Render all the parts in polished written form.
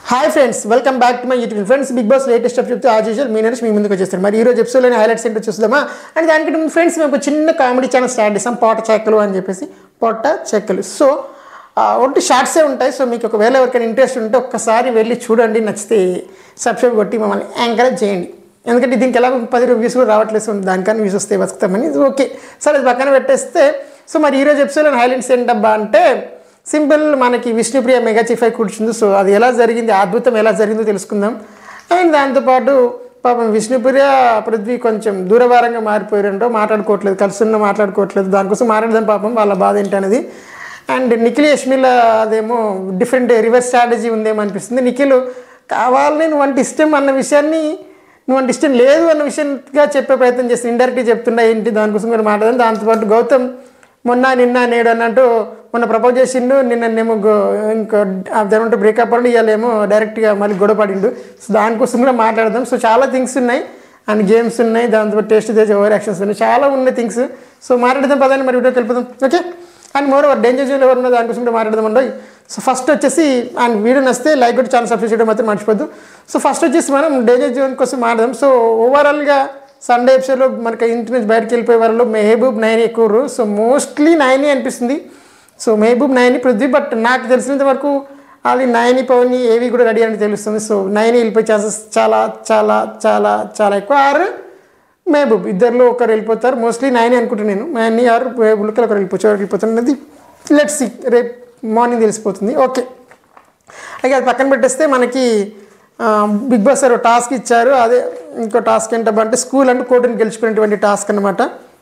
Hi friends, welcome back to my YouTube. Friends, Bigg Boss latest అప్ చెప్తే as usual మీ నుంచి మీ ముందుకు వచ్చేస్తాను. మరి ఈరోజు ఎపిసోడ్లోని హైలైట్స్ ఏంటో చూద్దామా. అండ్ దానికంటే ముందు ఫ్రెండ్స్ మేము ఒక చిన్న కామెడీ ఛానల్ స్టార్ట్ చేస్తాం, పొట్ట చెక్కలు అని చెప్పేసి. పొట్ట చెక్కలు సో ఒకటి షార్ట్సే ఉంటాయి. సో మీకు ఒకవేళ ఎవరికైనా ఇంట్రెస్ట్ ఉంటే ఒక్కసారి వెళ్ళి చూడండి, నచ్చితే సబ్స్క్రైబ్ కొట్టి మమ్మల్ని ఎంకరేజ్ చేయండి. ఎందుకంటే దీనికి ఎలా 10 వ్యూస్ కూడా రావట్లేదు, దానికన్నా వ్యూస్ వస్తే బతుకుతామని. ఓకే సరే, అది పక్కన పెట్టేస్తే సో మరి ఈరోజు ఎపిసోడ్లో హైలైట్స్ ఏంటబ్బా అంటే సింపుల్, మనకి విష్ణుప్రియ మెగా చీఫ్ అయి కూర్చుంది. సో అది ఎలా జరిగింది, అద్భుతం ఎలా జరిగిందో తెలుసుకుందాం. అండ్ దాంతోపాటు పాపం విష్ణుప్రియ పృథ్వీ కొంచెం దూరభారంగా మారిపోయారంటో, మాట్లాడుకోవట్లేదు, కలుసున్న మాట్లాడుకోవట్లేదు. దానికోసం మాట్లాడదాం పాపం వాళ్ళ బాధ ఏంటి అనేది. అండ్ నిఖిల్ యష్మిల అదేమో డిఫరెంట్ రివర్స్ స్ట్రాటజీ ఉందేమో అనిపిస్తుంది. నిఖిల్ కావాలని నువ్వంటే ఇష్టం అన్న విషయాన్ని నువ్వంటే ఇష్టం లేదు అన్న విషయంగా చెప్పే ప్రయత్నం చేస్తుంది, ఇండైరెక్ట్గా చెప్తున్నా ఏంటి, దానికోసం కూడా మాట్లాడదాం. దాంతోపాటు గౌతమ్ మొన్న నిన్న నేడు అన్నట్టు మొన్న ప్రపోజ్ చేసిండు, నిన్నేమో ఇంకో అదేమంటే బ్రేకప్ అండి, ఇవాళేమో డైరెక్ట్గా మళ్ళీ గొడవపడిండు. సో దానికోసం కూడా మాట్లాడదాం. సో చాలా థింగ్స్ ఉన్నాయి, అండ్ గేమ్స్ ఉన్నాయి, దాంతో టేస్ట్ చేసే ఓవర్ యాక్షన్స్ ఉన్నాయి, చాలా ఉన్నాయి థింగ్స్. సో మాట్లాడదాం పదండి, మరి వీడియోకి వెళ్ళిపోదాం. Okay, and more danger zone ఎవరు ఉన్నా దానికోసం కూడా మాట్లాడదాం అండి. సో ఫస్ట్ వచ్చేసి అండ్ వీడియో నచ్చితే లైక్ కొట్టి ఛానల్ సబ్స్క్రైబ్ చేయడం మాత్రం మర్చిపోద్దు. సో ఫస్ట్ వచ్చేసి మనం డేంజర్ జోన్ కోసం మాట్లాడదాం. సో ఓవరాల్గా సండే ఎపిసోడ్లో మనకి ఇంటి నుంచి బయటకు వెళ్ళిపోయే వాళ్ళలో మెహబూబ్ నైని ఎక్కువ. సో మోస్ట్లీ నైని అనిపిస్తుంది. సో మెహబూబ్ నైని పృథ్వీ, బట్ నాకు తెలిసినంత వరకు అది నైని పవని ఏవి కూడా రెడీ అని తెలుస్తుంది. సో నైని వెళ్ళిపోయే ఛాన్సెస్ చాలా చాలా చాలా చాలా ఎక్కువ. ఆరు మెహబూబ్ ఇద్దరిలో ఒకరు వెళ్ళిపోతారు, మోస్ట్లీ నైని అనుకుంటున్నాను నేను. నైని ఆరు మెహబూబ్కి ఒకరు వెళ్ళిపోతారు అనేది లెట్స్ సీ, రేపు మార్నింగ్ తెలిసిపోతుంది. ఓకే, అయితే అది పక్కన పెట్టేస్తే మనకి బిగ్ బాస్ సార్ టాస్క్ ఇచ్చారు. అదే ఇంకో టాస్క్ ఏంటంటే స్కూల్ అంటూ కోర్టుని గెలుచుకునేటువంటి టాస్క్ అనమాట.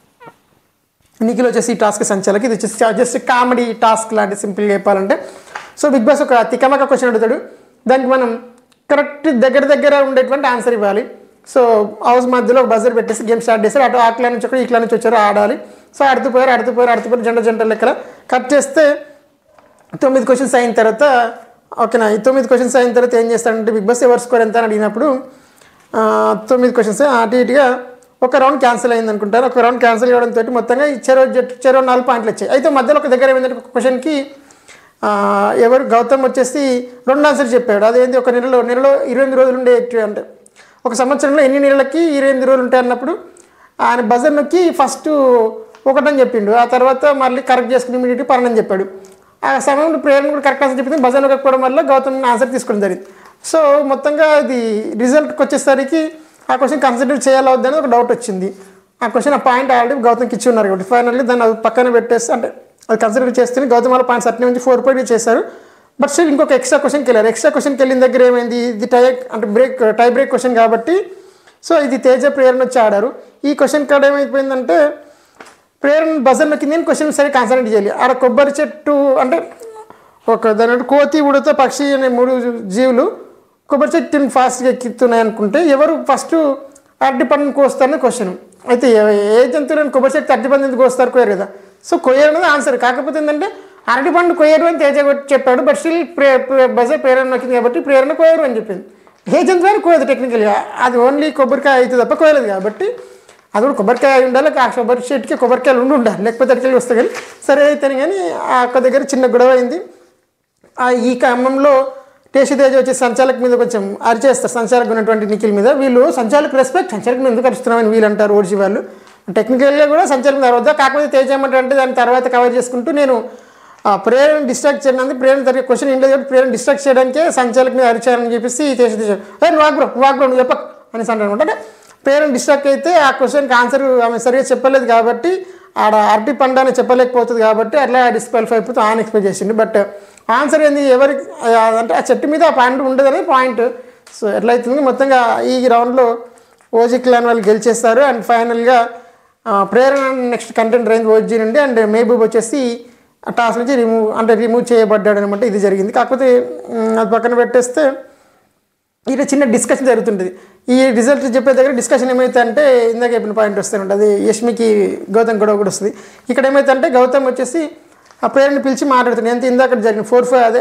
నిఖిల్ వచ్చేసి ఈ టాస్క్ సంచాలకి, ఇది వచ్చేసి జస్ట్ కామెడీ టాస్క్ లాంటి, సింపుల్గా చెప్పాలంటే. సో బిగ్ బాస్ ఒక తికమక క్వశ్చన్ అడుగుతాడు, దానికి మనం కరెక్ట్ దగ్గర ఉండేటువంటి ఆన్సర్ ఇవ్వాలి. సో హౌస్ మధ్యలో ఒక బజర్ పెట్టేసి గేమ్ స్టార్ట్ చేస్తారు. అటు ఆ క్లా నుంచి ఒకటి ఈ క్లా నుంచి వచ్చారు, ఆడాలి. సో ఆడుతూ జంట లెక్కల కట్ చేస్తే 9 క్వశ్చన్స్ అయిన తర్వాత, ఓకేనా, ఈ 9 క్వశ్చన్స్ అయిన తర్వాత ఏం చేస్తాడంటే బిగ్ బాస్ ఎవరి స్కోర్ ఎంత అని అడిగినప్పుడు 9 క్వశ్చన్స్ అటు ఇటుగా ఒక రౌండ్ క్యాన్సిల్ అయింది అనుకుంటారు. ఒక రౌండ్ క్యాన్సిల్ అవ్వడంతో మొత్తంగా చెరో 4 పాయింట్లు వచ్చాయి. అయితే మధ్యలో ఒక దగ్గర ఏమైందంటే ఒక క్వశ్చన్కి ఎవరు గౌతమ్ వచ్చేసి 2 ఆన్సర్ చెప్పాడు. అదేంటి, ఒక నెలలో 28 రోజులు ఉండే, అంటే ఒక సంవత్సరంలో ఎన్ని నెలలకి 28 రోజులు ఉంటాయి అన్నప్పుడు ఆయన బజర్ నొక్కి ఫస్ట్ 1 అని చెప్పిండు. ఆ తర్వాత మళ్ళీ కరెక్ట్ చేసుకుని ఇమీడియట్గా 12 అని చెప్పాడు. ఆ సమయంలో ప్రేరణ కూడా కరెక్ట్ ఆన్సర్ చెప్పింది, బజర్ నొక్కకపోవడం వల్ల గౌతమ్ ఆన్సర్ తీసుకోవడం జరిగింది. సో మొత్తంగా ఇది రిజల్ట్కి వచ్చేసరికి ఆ క్వశ్చన్ కన్సిడర్ చేయాలా వద్దని ఒక డౌట్ వచ్చింది. ఆ క్వశ్చన్ ఆ పాయింట్ ఆల్రెడీ గౌతమ్కి ఇచ్చి ఉన్నారు కాబట్టి ఫైనల్లీ దాన్ని అది పక్కన పెట్టేసి, అంటే అది కన్సిడర్ చేస్తే గౌతమ్ వాళ్ళ పాయింట్స్ అట్నే నుంచి 4 పాయింట్ చేశారు. బట్ స్టిల్ ఇంకొక ఎక్స్ట్రా క్వశ్చన్కి వెళ్ళారు. ఎక్స్ట్రా క్వశ్చన్కి వెళ్ళిన దగ్గర ఏమైంది, ఇది టై బ్రేక్ క్వశ్చన్ కాబట్టి సో ఇది తేజ ప్రేరణ వచ్చి ఆడారు. ఈ క్వశ్చన్ కాడ ఏమైపోయిందంటే ప్రేరణ బజర్ నొక్కింది, నేను క్వశ్చన్ సరే కాన్సన్ట్రేట్ చేయాలి. ఆడ కొబ్బరి చెట్టు అంటే ఒక దాని కోతి, ఉడత, పక్షి అనే 3 జీవులు కొబ్బరి చెట్టుని ఫాస్ట్గా ఎక్కుతున్నాయి అనుకుంటే ఎవరు ఫస్ట్ అరటి పండుని కోస్తారని క్వశ్చన్. అయితే ఏ జంతువులను కొబ్బరి చెట్టు అరటి పండు ఎందుకు కోస్తారు, కోయరు కదా. సో కొయ్యరు అనేది ఆన్సర్. కాకపోతే ఏంటంటే అరటి పండు కొయ్యరు అని తేజ చెప్పాడు, బట్ స్టిల్ బజర్ ప్రేరణ నొక్కింది కాబట్టి ప్రేరణ కోయరు అని చెప్పింది. ఏ జంతువు కోయదు టెక్నికల్గా, అది ఓన్లీ కొబ్బరికాయ అవుతుంది తప్ప కోయలేదు కాబట్టి అది కూడా కొబ్బరికాయ ఉండాలి. ఆ కొబ్బరి చెట్టుకి కొబ్బరికాయలు ఉండాలి, లేకపోతే అటుకెళ్ళి వస్తాయి. కానీ సరే అయితేనే కానీ ఆ ఒక్క దగ్గర చిన్న గొడవ అయింది. ఈ క్రమంలో టేస్ట్ తేజ వచ్చి సంచాలక్ మీద కొంచెం అరిచేస్తారు, సంచాలక్ ఉన్నటువంటి నిఖిల్ మీద. వీళ్ళు సంచాలక్ రెస్పెక్ట్, సంచాలక్ మీద ఎందుకు అరుస్తున్నామని వీళ్ళు అంటారు, ఓడిచి వాళ్ళు. టెక్నికల్గా కూడా సంచాలక్ మీద అరవద్దా, కాకపోతే తేజ ఏమంటారంటే దాని తర్వాత కవర్ చేసుకుంటూ నేను ప్రేరణ డిస్ట్రాక్ట్ చేయడానికి, ప్రేరణ జరిగే క్వశ్చన్ ఇంట్లో కాబట్టి ప్రేరణ డిస్ట్రాక్ట్ చేయడానికే సంచాలక్ మీద అరిచారని చెప్పేసి టేస్ట్ తేజ నువ్వు చెప్ప అనేసి అంటారు అనమాట. అంటే ప్రేరణ డిస్ట్రాక్ట్ అయితే ఆ క్వశ్చన్కి ఆన్సర్ ఆమె సరిగ్గా చెప్పలేదు కాబట్టి, ఆడ అరటి పండు అని చెప్పలేకపోతుంది కాబట్టి అట్లా డిస్క్వాలిఫై అయిపోతే ఆయన ఎక్స్పెక్ట్ చేసిండు. బట్ ఆన్సర్ ఏంది, ఎవరికి అంటే ఆ చెట్టు మీద ఆ పాయింట్ ఉండదు అనేది పాయింట్. సో ఎట్లా అవుతుంది మొత్తంగా ఈ రౌండ్లో ఓజీ క్లాన్ వాళ్ళు గెలిచేస్తారు. అండ్ ఫైనల్గా Prerana next contender race OG నుండి, అండ్ మెహబూబ్ వచ్చేసి ఆ టాస్ నుంచి రిమూవ్ చేయబడ్డాడు అనమాట. ఇది జరిగింది. కాకపోతే అది పక్కన పెట్టేస్తే ఇక్కడ చిన్న డిస్కషన్ జరుగుతుంటుంది. ఈ రిజల్ట్ చెప్పే దగ్గర డిస్కషన్ ఏమైతే అంటే ఇందాక చెప్పిన పాయింట్ వస్తూనే అది యష్మికి గౌతమ్ గొడవ కూడా వస్తుంది. ఇక్కడ ఏమైతే అంటే గౌతమ్ వచ్చేసి ఆ ప్రేరణని పిలిచి మాట్లాడుతుంది. ఎంత ఇందాక జరిగిన 4-5 అదే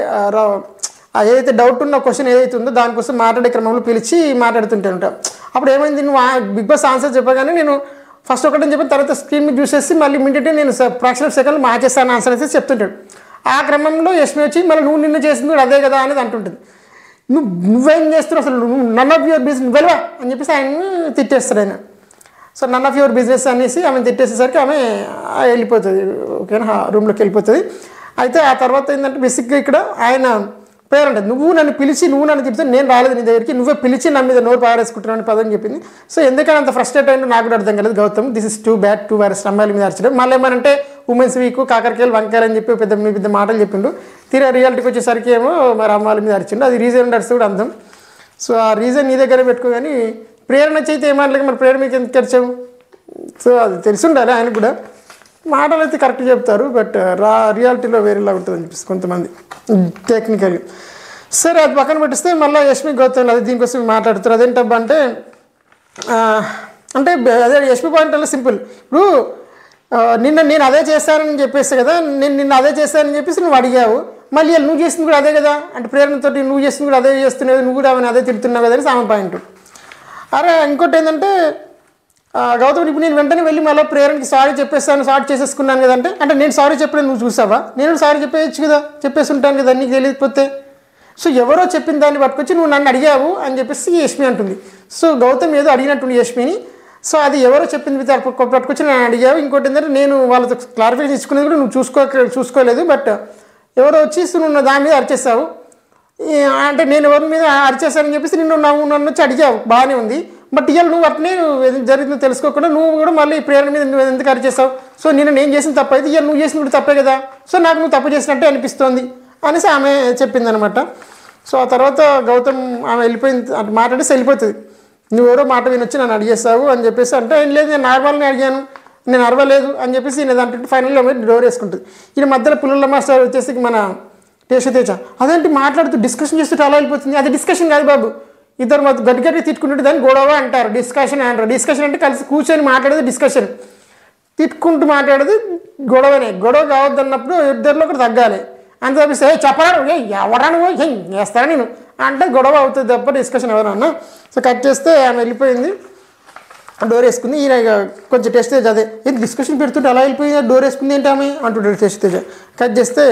ఏదైతే డౌట్ ఉన్న క్వశ్చన్ ఏదైతే ఉందో దానికోసం మాట్లాడే క్రమంలో పిలిచి మాట్లాడుతుంటాను. అప్పుడు ఏమైంది, నువ్వు బిగ్ బాస్ ఆన్సర్ చెప్పగానే నేను ఫస్ట్ ఒకటని చెప్పిన తర్వాత స్క్రీన్ మీద చూసేసి మళ్ళీ ఇమీడియట్గా నేను ఫ్రాక్షన్ ఆఫ్ సెకండ్ మార్చేస్తాను ఆన్సర్ అయితే చెప్తుంటాడు. ఆ క్రమంలో యష్మి వచ్చి మళ్ళీ నువ్వు నిన్న చేసింది కూడా అదే కదా అనేది అంటుంటుంది. నువ్వేం చేస్తున్నావు అసలు, నువ్వు నన్ ఆఫ్ యువర్ బిజినెస్ వెళ్ళవా అని చెప్పేసి ఆయన్ని తిట్టేస్తాడు ఆయన. So none of your business అనేసి ఆమె తిట్టేసేసరికి ఆమె వెళ్ళిపోతుంది, ఓకేనా, రూమ్లోకి వెళ్ళిపోతుంది. అయితే ఆ తర్వాత ఏంటంటే బేసిక్గా ఇక్కడ ఆయన పేరెంట్ నువ్వు నన్ను తిడితే నేను రాలేదు నీ దగ్గరికి, నువ్వే పిలిచి నా మీద నోరు పారేసుకుంటున్నావు అని పదం చెప్పింది. సో ఎందుకని అంత ఫ్రస్ట్రేట్ అయిందో నాకు కూడా అర్థం కాలేదు. Gautam this is too bad, too వైరస్ అమ్మాయిల మీద అరచడం. మళ్ళీ ఏమనంటే ఉమెన్స్ వీక్, కాకరకాయలు వంకాయలు అని చెప్పి పెద్ద మాటలు చెప్పిండు. తీరా రియాలిటీకి వచ్చేసరికి ఏమో మరి అమ్మాయిల మీద అరిచిండు. అది రీజన్ ఉండర్స్ కూడా అందం. సో ఆ రీజన్ నీ దగ్గర పెట్టుకో, కానీ ప్రేరణ అయితే ఏమాటలకి మరి ప్రేరణ మీకు ఎందుకు తెరిచావు? సో అది తెలిసి ఉండాలి ఆయనకు కూడా. మాటలు అయితే కరెక్ట్ చెప్తారు, బట్ రియాలిటీలో వేరేలా ఉంటుందని చెప్పేసి కొంతమంది టెక్నికల్గా. సరే అది పక్కన పెట్టిస్తే మళ్ళీ యష్మి గౌతమ్ అది దీనికోసం మాట్లాడుతారు. అదేంటబ్బా అంటే అదే యష్మి పాయింట్ వల్ల సింపుల్. ఇప్పుడు నేను అదే చేస్తానని చెప్పేసి కదా, నిన్న అదే చేస్తానని చెప్పేసి నువ్వు అడిగావు, మళ్ళీ నువ్వు చేసింది కూడా అదే కదా, అంటే ప్రేరణతో నువ్వు చేసింది కూడా అదే చేస్తున్నావు, నువ్వు కూడా ఆమెను అదే తిడుతున్నావు కదా అని ఆమె పాయింట్. అరే ఇంకోటి ఏంటంటే గౌతమ్ ఇప్పుడు నేను వెంటనే వెళ్ళి మళ్ళీ ప్రేరణకి సారీ చేసేసుకున్నాను కదంటే, అంటే నేను సారీ చెప్పలేదు నువ్వు చూసావా, నేను సారీ చెప్పేయచ్చు కదా, చెప్పేసి ఉంటాను కదా నీకు తెలియకపోతే. సో ఎవరో చెప్పిన దాన్ని పట్టుకొచ్చి నువ్వు నన్ను అడిగావు అని చెప్పేసి యష్మి అంటుంది. సో గౌతమ్ ఏదో అడిగినట్టుంది యష్మిని. సో అది ఎవరో చెప్పింది పట్టుకొచ్చి నన్ను అడిగావు. ఇంకోటి ఏంటంటే నేను వాళ్ళతో క్లారిఫికేషన్ ఇచ్చుకునేది కూడా నువ్వు చూసుకోలేదు, బట్ ఎవరో వచ్చేసి నువ్వు దాని మీద అరిచేస్తావు, అంటే నేను ఎవరి మీద అరిచేస్తానని చెప్పేసి నన్ను వచ్చి అడిగావు, బాగానే ఉంది. బట్ ఇవాళ నువ్వు అట్నే జరిగిందో తెలుసుకోకుండా నువ్వు కూడా మళ్ళీ ప్రేరణ మీద నువ్వు ఎందుకు అరిచేస్తావు? సో నేను చేసిన తప్పు అయితే ఇవాళ నువ్వు చేసిన కూడా తప్పే కదా, సో నాకు నువ్వు తప్పు చేసినట్టే అనిపిస్తోంది అనేసి ఆమె చెప్పిందనమాట. సో ఆ తర్వాత గౌతమ్ ఆమె వెళ్ళిపోయింది, అంటే మాట్లాడేసి వెళ్ళిపోతుంది. నువ్వెవరో మాట వినొచ్చి నన్ను అడిగేస్తావు అని చెప్పేసి అంటే ఏం లేదు, నేను నార్మల్ని అడిగాను, నేను అరవలేదు అని చెప్పేసి నేను దాంట్లో ఫైనల్గా డోర్ వేసుకుంటుంది. ఈయన మధ్యలో పుల్లల మాస్టర్ వచ్చేసి మన తేజ అదేంటి మాట్లాడుతూ డిస్కషన్ చేస్తుంటే అలా వెళ్ళిపోతుంది. అది డిస్కషన్ కాదు బాబు, ఇద్దరు గట్టిగా తిట్టుకుంటుంటే దాన్ని గొడవ అంటారు, డిస్కషన్ అంటారు. డిస్కషన్ అంటే కలిసి కూర్చొని మాట్లాడేది డిస్కషన్, తిట్టుకుంటూ మాట్లాడేది గొడవనే. గొడవ కావద్దన్నప్పుడు ఇద్దరిలో ఒకటి తగ్గాలి. అంత తప్పిస్తే చెప్పరాడు ఎవరాను వేస్తాను నేను అంటే గొడవ అవుతుంది తప్ప డిస్కషన్ ఎవరన్నా. సో కట్ చేస్తే ఆమె వెళ్ళిపోయింది, డోర్ వేసుకుంది. ఈయన కొంచెం టెస్ట్ అదే ఇది డిస్కషన్ పెడుతుంటే అలా వెళ్ళిపోయింది, డోర్ వేసుకుంది ఏంటి ఆమె అంటుంటాడు టెస్ట్. కట్ చేస్తే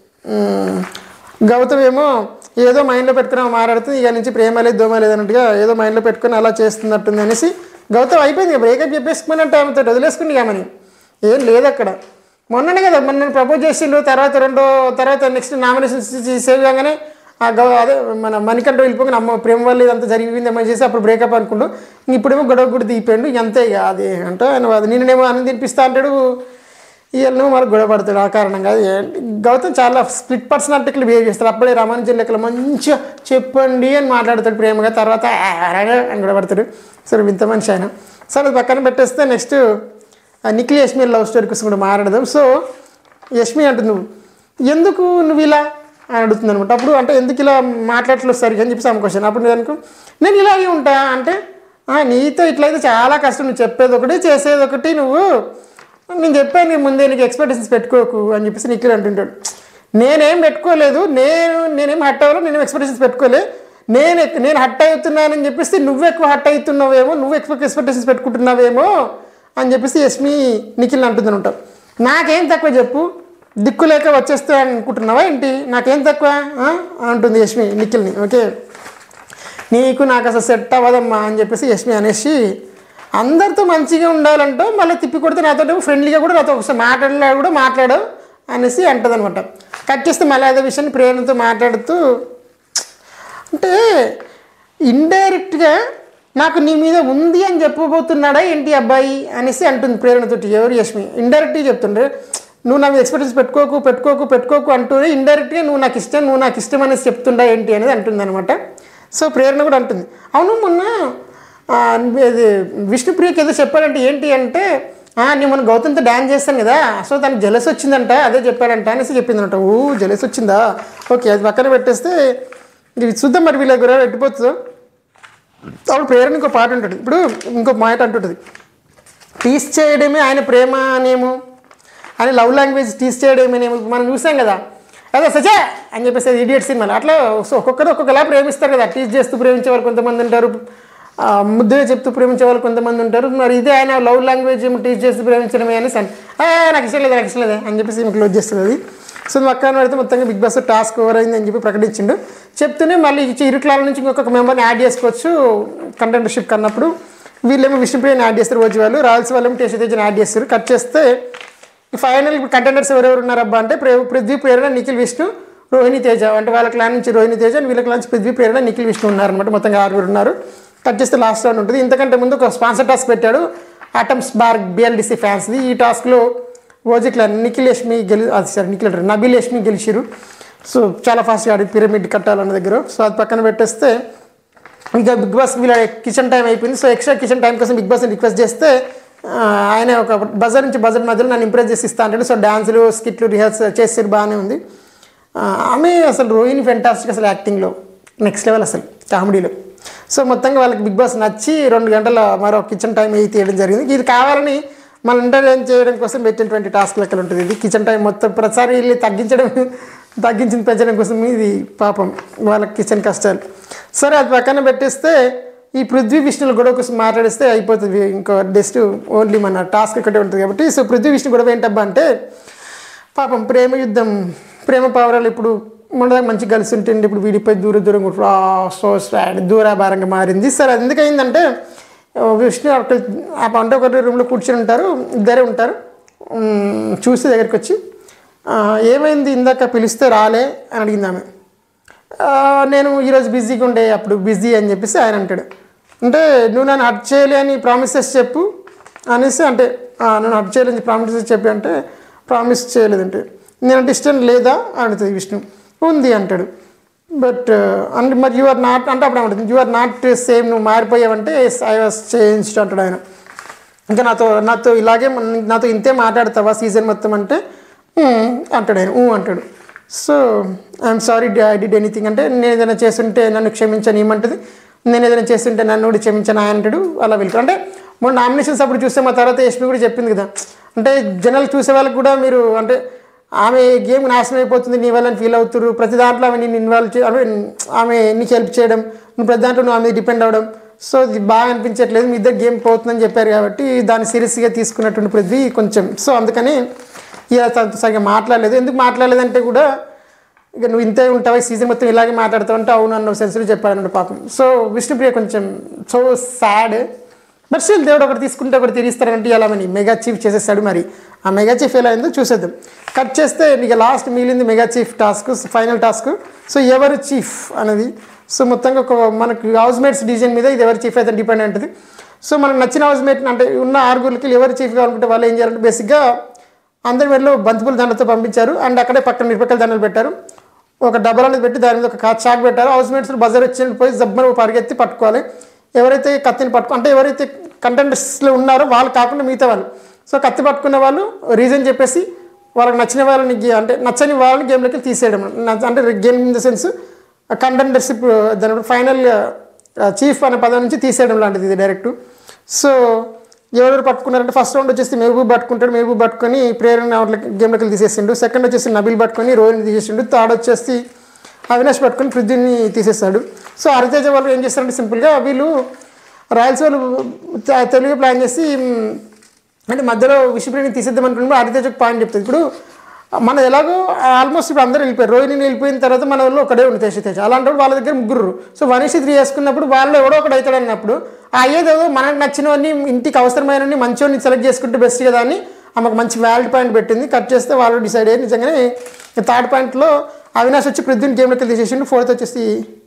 గౌతమ్ ఏమో ఏదో మైండ్లో పెట్టుకుని మాట్లాడుతుంది, ఇక నుంచి ప్రేమ లేదు దోమ లేదన్నట్టుగా ఏదో మైండ్లో పెట్టుకుని అలా చేస్తున్నట్టుంది అనేసి గౌతమ్ అయిపోయింది, బ్రేకప్ చెప్పేసుకున్నట్టు ఆమెతో వదిలేసుకుని ఆమెని. ఏం లేదు అక్కడ, మొన్ననే కదా మొన్న ప్రపోజ్ చేసిండు, తర్వాత నెక్స్ట్ నామినేషన్ సేవ్ కాగానే అదే మన మణికంఠ వెళ్ళిపోయి అమ్మ ప్రేమ వల్ల ఇదంతా జరిగింది అమ్మ చేసి అప్పుడు బ్రేకప్ అనుకుంటూ ఇప్పుడేమో గొడవ కూడా దిగిపోయాడు. అంతే ఇక అది అంటే ఆయన అది నిన్నేమో అన్నం తినిపిస్తా అంటాడు, ఇవన్నీ మనకు గొడవ పడతాడు. ఆ కారణంగా గౌతమ్ చాలా స్ప్లిట్ పర్సనాలిటీలు బిహేవ్ చేస్తాడు. అప్పుడే రామానుజన్ లెక్కలు మంచిగా చెప్పండి అని మాట్లాడతాడు ప్రేమగా, తర్వాత అని గొడవ పడతాడు. సరే ఇంత మనిషి ఆయన. సరే అది పక్కన పెట్టేస్తే next Nikhil Yashmi love story కోసం కూడా మాట్లాడదాం. సో యష్మి అంటుంది నువ్వు ఎందుకు నువ్వు ఇలా అని అడుగుతుంది అనమాట. అప్పుడు అంటే ఎందుకు ఇలా మాట్లాడట్లేదు సరిగ్గా అని చెప్పేసి ఆమె క్వశ్చన్. అప్పుడు నేను ఇలాగే ఉంటా అంటే నీతో ఇట్లయితే చాలా కష్టం, నువ్వు చెప్పేది ఒకటి చేసేది ఒకటి, నేను చెప్పాను ముందే నీకు ఎక్స్పెక్టేషన్స్ పెట్టుకోకు అని చెప్పేసి నిఖిల్ అంటుంటాడు. నేనేం పెట్టుకోలేదు, నేనేం హట్ అవ్వలేదు, నేనేం ఎక్స్పెక్టేషన్స్ పెట్టుకోలేదు, నేను హట్ అవుతున్నానని చెప్పేసి నువ్వు ఎక్కువ హట్ అవుతున్నావేమో, నువ్వు ఎక్స్పెక్టేషన్స్ పెట్టుకుంటున్నావేమో అని చెప్పేసి యష్మి నిఖిల్ని అంటుంది ఉంటాం. నాకేం తక్కువ చెప్పు, దిక్కు లేక వచ్చేస్తా అనుకుంటున్నావా ఏంటి, నాకేం తక్కువ అంటుంది యష్మి నిఖిల్ని. ఓకే నీకు నాకు అసలు సెట్ అవ్వదమ్మా అని చెప్పేసి యష్మి అనేసి అందరితో మంచిగా ఉండాలంటూ మళ్ళీ తిప్పి కొడితే నాతో ఫ్రెండ్లీగా కూడా నాతో ఒకసారి మాట్లాడు అనేసి అంటుంది అనమాట. కట్ చేస్తే మళ్ళీ అదే విషయాన్ని ప్రేరణతో మాట్లాడుతూ అంటే ఇండైరెక్ట్గా నాకు నీ మీద ఉంది అని చెప్పబోతున్నాడా ఏంటి అబ్బాయి అనేసి అంటుంది ప్రేరణతోటి. ఎవరు యష్మి ఇండైరెక్ట్గా చెప్తుండే నువ్వు నా మీద ఎక్స్పెక్టేషన్స్ పెట్టుకోకు అంటూ ఇండైరెక్ట్గా నువ్వు నాకు ఇష్టం అనేసి చెప్తుండా ఏంటి అనేది అంటుంది అనమాట. సో ప్రేరణ కూడా అంటుంది అవును మొన్న ఇది విష్ణుప్రియకి ఏదో చెప్పాడంటే ఏంటి అంటే నేను మొన్న గౌతమ్తో డ్యాన్స్ చేస్తాను కదా, సో తనకు జెలస్ వచ్చిందంట అదే చెప్పాడంట అనేసి చెప్పిందంట. జెలస్ వచ్చిందా, ఓకే అది పక్కన పెట్టేస్తే ఇది చూద్దాం మరి వీళ్ళ దగ్గర ఎట్టిపోతుందో. అప్పుడు ప్రేరణ ఇంకో పాట ఉంటుంది, ఇప్పుడు ఇంకో మాట అంటుంటుంది టీస్ చేయడమే ఆయన ప్రేమ అనేమో, అని లవ్ లాంగ్వేజ్ టీస్ చేయడమేనేమో మనం చూసాం కదా, అదే సచే అని చెప్పేసి ఇడియట్ సినిమాలు అట్లా. సో ఒక్కొక్కలా ప్రేమిస్తారు కదా, టీస్ చేస్తూ ప్రేమించే వాళ్ళు కొంతమంది ఉంటారు, ముద్దుగా చెప్తూ ప్రేమించే వాళ్ళు కొంతమంది ఉంటారు. మరి ఇదే ఆయన లవ్ లాంగ్వేజ్ టీచ్ చేస్తూ ప్రేమించడమే అనేసి నాకు ఇష్టం లేదు అని చెప్పేసి క్లోజ్ చేస్తుంది అది. సో పక్కన పెడితే మొత్తంగా బిగ్ బాస్ టాస్క్ ఓవర్ అయిందని చెప్పి ప్రకటించిండు. చెప్తూనే మళ్ళీ ఇరుక్లాల నుంచి ఇంకొక మెంబర్ని యాడ్ చేసుకోవచ్చు కంటెంటర్షిప్ అన్నప్పుడు. వీళ్ళేమో విష్ణుప్రియని యాడ్ చేస్తారు, రోజు వాళ్ళు రాల్సి వాళ్ళేమో టేస్టేజ్ని యాడ్ చేస్తారు. కట్ చేస్తే ఫైనల్ ఇప్పుడు కంటెంటర్స్ ఎవరెవరు ఉన్నారబ్బా అంటే పృథ్వీ, ప్రేరణ, నిఖిల్, విష్ణు, రోహిణి తేజ. అంటే వాళ్ళ క్లాన్ నుంచి రోహిణి తేజ, వీళ్ళ క్లాన్ నుంచి పృథ్వీ, ప్రేరణ, నిఖిల్, విష్ణు ఉన్నారనమాట. మొత్తంగా 6 ఉన్నారు. కట్ చేస్తే లాస్ట్ రౌండ్ ఉంటుంది. ఇంతకంటే ముందు ఒక స్పాన్సర్ టాస్క్ పెట్టాడు ఆటమ్స్ బార్ BLDC ఫ్యాన్స్ది. ఈ టాస్క్లో ఓజిక్లా నిఖిల్ యష్మి నబీల్ యష్మి గెలిచిరు. సో చాలా ఫాస్ట్గా ఆడి పిరమిడ్ కట్టాలన్న దగ్గర. సో అది పక్కన పెట్టేస్తే ఇంకా బిగ్ బాస్ వీళ్ళ కిచెన్ టైం అయిపోయింది. సో ఎక్స్ట్రా కిచెన్ టైం కోసం బిగ్ బాస్ని రిక్వెస్ట్ చేస్తే ఆయన ఒక బజర్ నుంచి బజర్ మధ్యలో నన్ను ఇంప్రెస్ చేసి ఇస్తా అంటాడు. సో డాన్సులు, స్కిట్లు, రిహర్సల్ చేసేది బాగానే ఉంది. ఆమె అసలు రోహిణి ఫెంటాస్టిక్, అసలు యాక్టింగ్లో నెక్స్ట్ లెవెల్ అసలు కామెడీలో. సో మొత్తంగా వాళ్ళకి బిగ్ బాస్ నచ్చి 2 గంటల మరో కిచెన్ టైం అయి తీయడం జరిగింది. ఇది కావాలని మన ఎంటర్టైన్ చేయడం కోసం పెట్టినటువంటి టాస్క్ లెక్కలు ఉంటుంది. ఇది కిచెన్ టైం మొత్తం ప్రతిసారి వీళ్ళు తగ్గించింది పెంచడం కోసం ఇది పాపం వాళ్ళకి కిచెన్ కష్టాలు. సరే అది పక్కన పెట్టేస్తే ఈ పృథ్వీ విష్ణుల గొడవ కోసం మాట్లాడిస్తే అయిపోతుంది. ఇంకో జస్ట్ ఓన్లీ మన టాస్క్ ఒకటే ఉంటుంది కాబట్టి. సో పృథ్వీ విష్ణు గొడవ ఏంటబ్బా అంటే పాపం ప్రేమ యుద్ధం, ప్రేమ పావురాలు ఇప్పుడు మొన్నదాకా మంచి కలిసి ఉంటుంది, ఇప్పుడు వీడిపోయి దూరం సో స్వాడ్ దూరాభారంగా మారింది. సరే అది ఎందుకయిందంటే విష్ణు అంటే ఒకరి రూమ్లో కూర్చొని ఉంటారు, ఇద్దరే ఉంటారు. చూసి దగ్గరికి వచ్చి ఏమైంది ఇందాక పిలిస్తే రాలే అని అడిగింది ఆమె. నేను ఈరోజు బిజీగా ఉండే, అప్పుడు బిజీ అని చెప్పేసి ఆయన అంటాడు. అంటే నువ్వు నన్ను హర్ట్ చేయలే అని ప్రామిసెస్ చెప్పు అనేసి, అంటే నన్ను హర్ట్ చేయలేని ప్రామిసెస్ చెప్పి అంటే ప్రామిస్ చేయలేదంటే నేనంటే ఇష్టం లేదా అడుగుతుంది విష్ణు. ఉంది అంటాడు. బట్ అంటే మరి యు ఆర్ నాట్ అంటే అప్పుడు అంటుంది యు ఆర్ నాట్ సేమ్, నువ్వు మారిపోయావంటే ఐ వాస్ చేంజ్డ్ అంటాడు ఆయన. ఇంకా నాతో ఇలాగే నాతో ఇంతే మాట్లాడతావా సీజన్ మొత్తం అంటే అంటాడు ఆయన. అంటాడు. So I'm sorry I did anything అంటే నేను ఏదైనా చేస్తుంటే నన్ను క్షమించని ఏమంటుంది, నేను ఏదైనా చేస్తుంటే నన్ను కూడా క్షమించను ఆయన అంటాడు. అలా వెళ్తాడు. అంటే మొన్న నామినేషన్స్ అప్పుడు చూస్తే మా తర్వాత యష్మి కూడా చెప్పింది కదా, అంటే జనాలు చూసే వాళ్ళకి కూడా మీరు అంటే ఆమె గేమ్ నాశనం అయిపోతుంది నీ వల్ల ఫీల్ అవుతారు, ప్రతి దాంట్లో ఆమె నేను ఇన్వాల్వ్ ఆమె నీకు హెల్ప్ చేయడం, నువ్వు ప్రతి దాంట్లో నువ్వు ఆమె డిపెండ్ అవ్వడం, సో ఇది బాగా అనిపించట్లేదు, మీ ఇద్దరు గేమ్ పోతుందని చెప్పారు కాబట్టి దాన్ని సీరియస్గా తీసుకున్నటువంటి పృథ్వీ కొంచెం. సో అందుకని ఇలా సరిగ్గా మాట్లాడలేదు. ఎందుకు మాట్లాడలేదంటే కూడా ఇక నువ్వు ఇంతే ఉంటావు సీజన్ మొత్తం ఇలాగే మాట్లాడుతావు అంటే అవును అన్న సెన్స్లో చెప్పాడన్నమాట పాపం. సో విష్ణుప్రియ కొంచెం సో సాడ్. బట్ స్టిల్ దేవుడు ఒకటి తీసుకుంటే ఒకటి తీరిస్తారంటే ఇలా మని మెగా చీఫ్ చేసేస్తాడు. మరి ఆ మెగా చీఫ్ ఎలా అయిందో చూసేద్దాం. కట్ చేస్తే ఇక లాస్ట్ మిగిలింది mega chief task, final task. So ఎవరు చీఫ్ అనేది, సో మొత్తంగా ఒక మనకు హౌస్మేట్స్ డిసిజన్ మీద ఇది ఎవరు చీఫ్ అయితే డిపెండ్ ఉంటుంది. సో మనకు నచ్చిన హౌస్మేట్ అంటే ఉన్న 6 ఎవరు చీఫ్ కావాలనుకుంటే వాళ్ళు ఏం చేయాలంటే బేసిక్గా అందరి వెళ్ళి బంతిపూల దండలతో పంపించారు. అండ్ అక్కడే పక్కన మిరపకాయల దండలు పెట్టారు, ఒక డబ్బలు అనేది పెట్టి దాని మీద ఒక చాక్ పెట్టారు. హౌస్మేట్స్ బజార్ వచ్చి పోయి జబ్బను పరిగెత్తి పట్టుకోవాలి. ఎవరైతే కత్తిని అంటే ఎవరైతే కంటెంటర్స్లో ఉన్నారో వాళ్ళు కాకుండా మిగతా వాళ్ళు. సో కత్తి పట్టుకున్న వాళ్ళు రీజన్ చెప్పేసి వాళ్ళకి నచ్చిన వాళ్ళని అంటే నచ్చని వాళ్ళని గేమ్లోకి తీసేయడం, అంటే game in the sense contendership దాని ఫైనల్ చీఫ్ అనే పదం నుంచి తీసేయడం లాంటిది ఇది డైరెక్ట్. సో ఎవరెవరు పట్టుకున్నారంటే ఫస్ట్ రౌండ్ వచ్చేసి మెహబూబ్ పట్టుకుంటాడు, మెహబూబ్ పట్టుకొని ప్రేరణ గేమ్లోకి తీసేసిండు. సెకండ్ వచ్చేసి నబీల్ పట్టుకొని రోహిణి తీసేసిండు. థర్డ్ వచ్చేసి అవినాష్ పట్టుకొని పృథ్వీని తీసేస్తాడు. సో హరితేజ వాళ్ళు ఏం చేస్తారంటే సింపుల్గా వీళ్ళు రాయల్స్ వాళ్ళు తెలుగు ప్లాన్ చేసి అంటే మధ్యలో విష్ణుప్రియని తీసేద్దాం అనుకున్నప్పుడు హరితేజకు పాయింట్ చెప్తుంది. ఇప్పుడు మన ఎలాగో ఆల్మోస్ట్ ఇప్పుడు అందరూ వెళ్ళిపోయారు, రోహిణిని వెళ్ళిపోయిన తర్వాత మన వాళ్ళు ఒకటే ఉంది తేజ. అలాంటప్పుడు వాళ్ళ దగ్గర 3 సో 1:3 వేసుకున్నప్పుడు వాళ్ళు ఎవడో ఒకటి అవుతాడు అన్నప్పుడు అయ్యేదేదో మనకు నచ్చినవన్నీ ఇంటికి అవసరమైనవన్నీ మంచివన్నీ సెలెక్ట్ చేసుకుంటే బెస్ట్ కదా అని ఆమెకు మంచి వ్యాలిడ్ పాయింట్ పెట్టింది. కట్ చేస్తే వాళ్ళు డిసైడ్ అయ్యి నిజంగానే థర్డ్ పాయింట్లో అవినాష్ వచ్చి పృథ్వీని గేమ్లోకి తీసేసిండు. ఫోర్త్ వచ్చేసి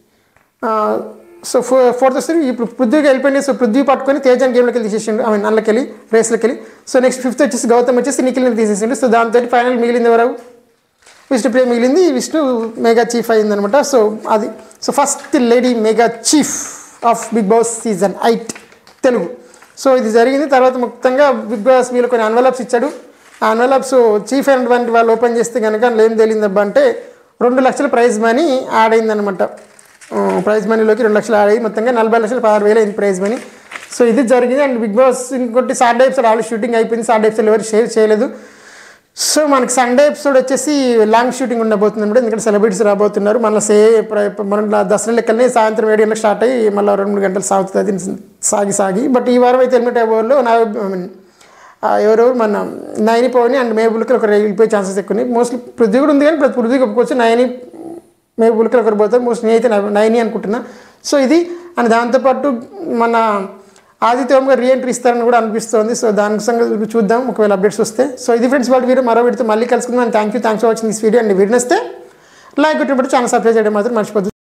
సో ఫోర్త్ వస్తే ఇప్పుడు పృథ్వీకి వెళ్ళిపోయింది. సో పృథ్వీ పట్టుకొని తేజాన్ని గేమ్లోకి తీసేసిండు, అందులోకి వెళ్ళి రేస్లోకి వెళ్ళి. సో నెక్స్ట్ ఫిఫ్త్ వచ్చేసి గౌతమ్ వచ్చేసి నిఖిల్ని తీసేసిండు. సో దాంతో ఫైనల్ మిగిలింది ఎవరు, విష్ణుప్రియ మిగిలింది. విష్ణు మెగా చీఫ్ అయిందనమాట. సో అది so first lady mega chief of Bigg Boss season 8 Telugu. So ఇది జరిగింది. తర్వాత మొత్తంగా బిగ్ బాస్ వీళ్ళు కొన్ని ఎన్వలప్స్ ఇచ్చాడు. ఆ ఎన్వలప్స్ చీఫ్ అయినటువంటి వాళ్ళు ఓపెన్ చేస్తే కనుక ఏం తెలియదబ్బా అంటే 2 లక్షల ప్రైజ్ మనీ యాడ్ అయిందనమాట. ప్రైజ్ మనీలోకి 2 లక్షలు యాడ్ అయ్యి మొత్తంగా 40,16,000 అయింది ప్రైజ్ మనీ. సో ఇది జరిగింది. అండ్ బిగ్ బాస్ ఇంకోటి సాటర్డే ఎపిసోడ్ ఆల్రెడీ షూటింగ్ అయిపోయింది. సాటర్డే ఎపిసోడ్ ఎవరు షేర్ చేయలేదు. సో మనకి సండే ఎపిసోడ్ వచ్చేసి లాంగ్ షూటింగ్ ఉండబోతుంది అనమాట. ఎందుకంటే సెలబ్రిటీస్ రాబోతున్నారు. మళ్ళీ మన దసరా లెక్కలనే సాయంత్రం 7 గంటలకు స్టార్ట్ అయ్యి మళ్ళీ 2-3 గంటలు సాగుతుంది అది సాగి. బట్ ఈ వారం అయితే ఎలిమినేట్ అవ్వలో ఎవరెవరు మన నైని పవని అండ్ మేబుల్కి ఒకరు వెళ్ళిపోయే ఛాన్సెస్ ఎక్కువ ఉన్నాయి. మోస్ట్లీ పృథ్వీ కూడా ఉంది, కానీ పృథ్వీ ఒప్పుకోవచ్చు. నైని మేబుల్కి ఒకరు పోతారు. మోస్ట్ నేనైతే నైని అనుకుంటున్నా. సో ఇది అండ్ దాంతోపాటు మన ఆదిత్య ఓం గారు రీఎంట్రీ ఇస్తారని కూడా అనిపిస్తుంది. సో దాని సంగతి చూద్దాం ఒకవేళ అప్డేట్స్ వస్తే. సో ఇది ఫ్రెండ్స్ వాళ్ళ వీడియో, మరో వీడితో మళ్ళీ కలుసుకుందాం. Thanks for watching this video. And video నచ్చితే లైక్ కొట్టినప్పుడు ఛానల్ సబ్స్క్రైబ్ చేయడం మాత్రం మర్చిపోద్దు.